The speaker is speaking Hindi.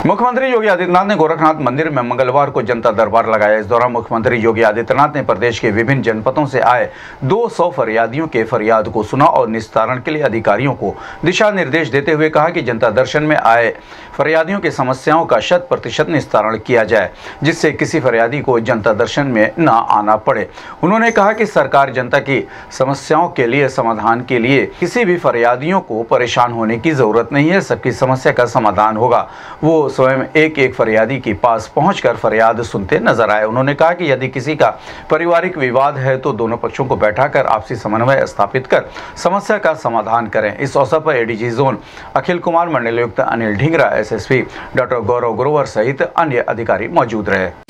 मुख्यमंत्री योगी आदित्यनाथ ने गोरखनाथ मंदिर में मंगलवार को जनता दरबार लगाया। इस दौरान मुख्यमंत्री योगी आदित्यनाथ ने प्रदेश के विभिन्न जनपदों से आए 200 फरियादियों के फरियाद को सुना और निस्तारण के लिए अधिकारियों को दिशा निर्देश देते हुए कहा कि जनता दर्शन में आए फरियादियों की समस्याओं का 100% निस्तारण किया जाए, जिससे किसी फरियादी को जनता दर्शन में न आना पड़े। उन्होंने कहा कि सरकार जनता की समस्याओं के लिए समाधान के लिए किसी भी फरियादियों को परेशान होने की जरूरत नहीं है। सबकी समस्या का समाधान होगा। वो स्वयं एक एक फरियादी के पास पहुंचकर फरियाद सुनते नजर आए। उन्होंने कहा कि यदि किसी का पारिवारिक विवाद है तो दोनों पक्षों को बैठाकर आपसी समन्वय स्थापित कर समस्या का समाधान करें। इस अवसर पर एडीजी जोन अखिल कुमार, मंडलायुक्त अनिल ढींगरा, एसएसपी डॉक्टर गौरव ग्रोवर सहित अन्य अधिकारी मौजूद रहे।